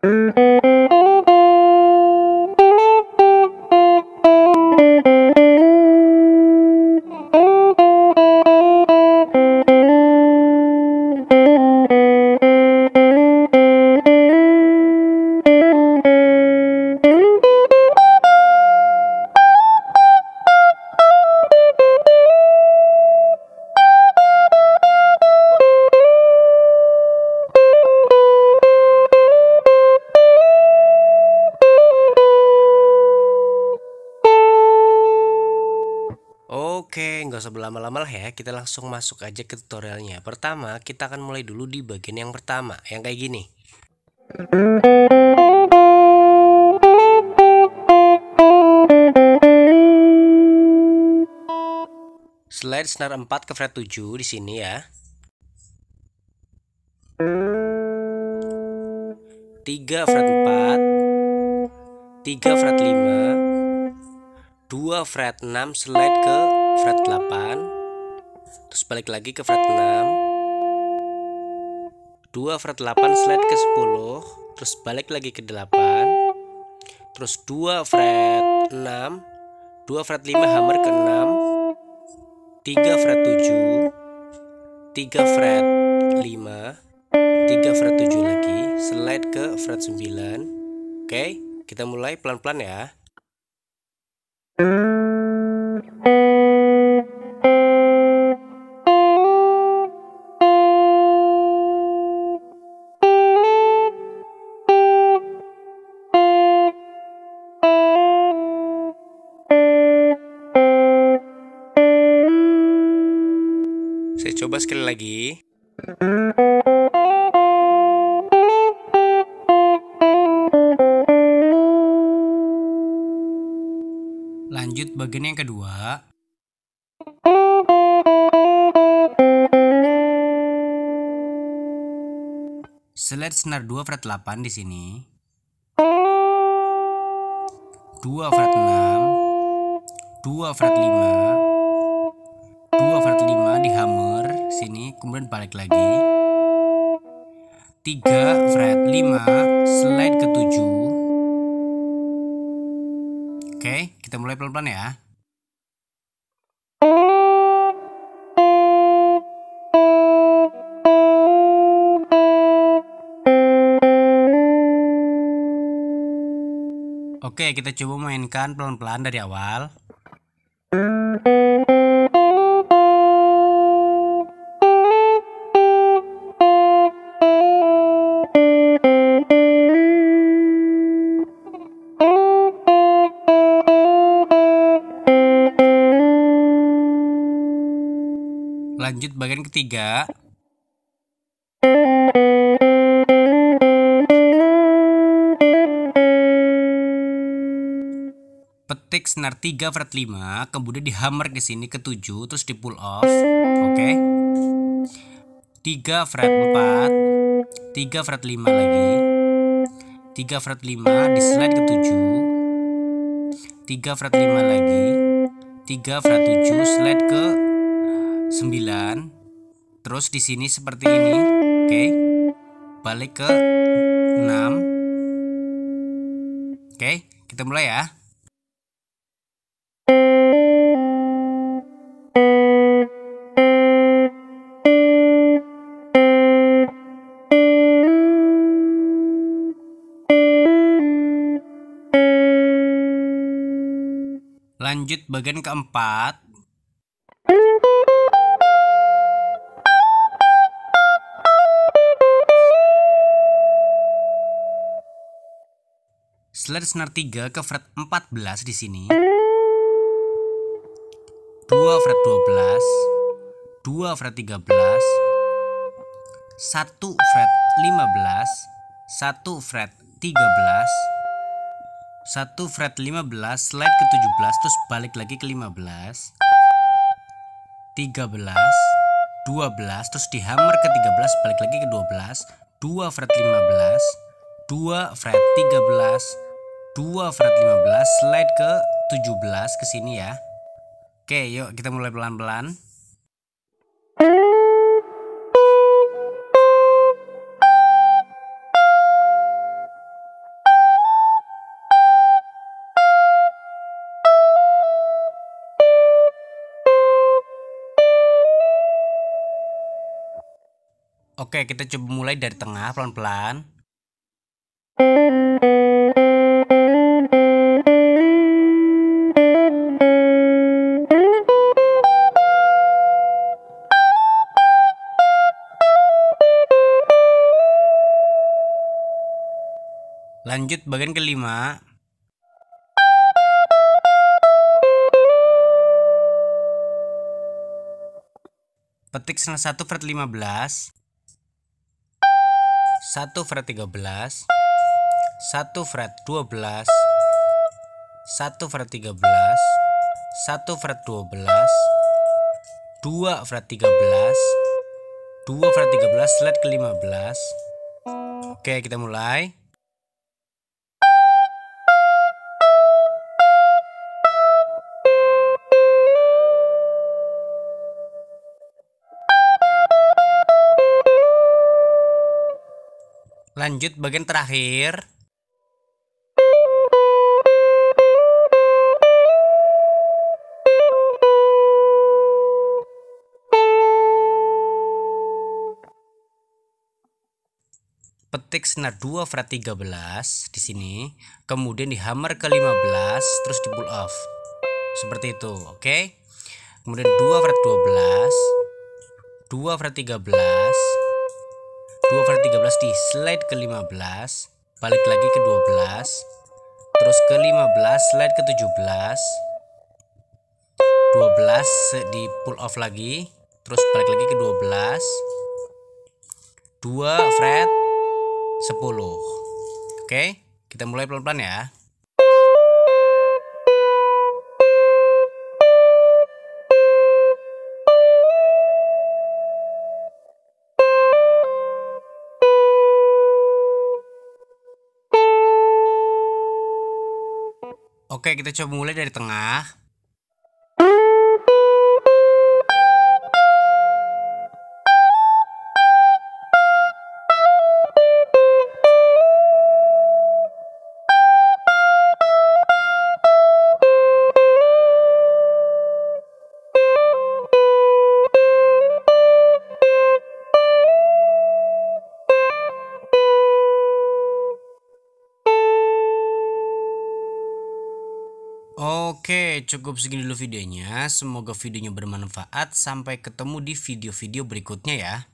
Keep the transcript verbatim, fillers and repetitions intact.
Oke, nggak usah berlama-lama lah ya, kita langsung masuk aja ke tutorialnya. Pertama, kita akan mulai dulu di bagian yang pertama, yang kayak gini. Slide senar empat ke fret tujuh di sini ya. tiga fret empat, tiga fret lima, dua fret enam slide ke fret delapan, terus balik lagi ke fret enam, dua fret delapan slide ke sepuluh, terus balik lagi ke delapan, terus dua fret enam, dua fret lima hammer ke enam, tiga fret tujuh, tiga fret lima, tiga fret tujuh lagi, slide ke fret sembilan. Oke, kita mulai pelan-pelan ya. Saya coba sekali lagi. Lanjut bagian yang kedua. Slide senar dua fret delapan di sini. dua fret enam, dua fret lima, dua fret lima di hammer sini, kemudian balik lagi. tiga fret lima slide ke tujuh. Oke, kita mulai pelan-pelan ya. Oke, kita coba mainkan pelan-pelan dari awal. Lanjut bagian ketiga. Petik senar tiga fret lima, kemudian di hammer ke sini ke tujuh, terus di pull off. Oke. tiga fret empat, tiga fret lima lagi. tiga fret lima di slide ke tujuh. tiga fret lima lagi. tiga fret tujuh slide ke sembilan. Terus di sini seperti ini. Oke. Balik ke enam. Oke, kita mulai ya. Lanjut bagian keempat. Slide senar tiga ke fret empat belas di sini. dua fret dua belas, dua fret tiga belas, satu fret lima belas, satu fret tiga belas, satu fret lima belas slide ke tujuh belas, terus balik lagi ke lima belas, tiga belas, dua belas, terus di hammer ke tiga belas, balik lagi ke dua belas, dua fret lima belas, dua fret tiga belas, dua fret lima belas slide ke tujuh belas ke sini ya. Oke, yuk kita mulai pelan-pelan. Oke, kita coba mulai dari tengah pelan-pelan. Lanjut bagian kelima. Petik senar satu fret lima belas, satu fret tiga belas, satu fret dua belas, satu fret tiga belas, satu fret dua belas, dua fret tiga belas, dua fret tiga belas, slide ke lima belas. Oke, kita mulai. Lanjut bagian terakhir. Petik senar dua fret tiga belas di sini, kemudian dihammer ke lima belas, terus di pull off. Seperti itu, oke? Kemudian dua fret dua belas, dua fret tiga belas, dua fret tiga belas di slide ke lima belas, balik lagi ke dua belas, terus ke lima belas, slide ke tujuh belas, dua belas di pull off lagi, terus balik lagi ke dua belas, dua fret sepuluh. Oke, kita mulai pelan-pelan ya. Oke, kita coba mulai dari tengah. Oke, cukup segini dulu videonya. Semoga videonya bermanfaat. Sampai ketemu di video-video berikutnya ya.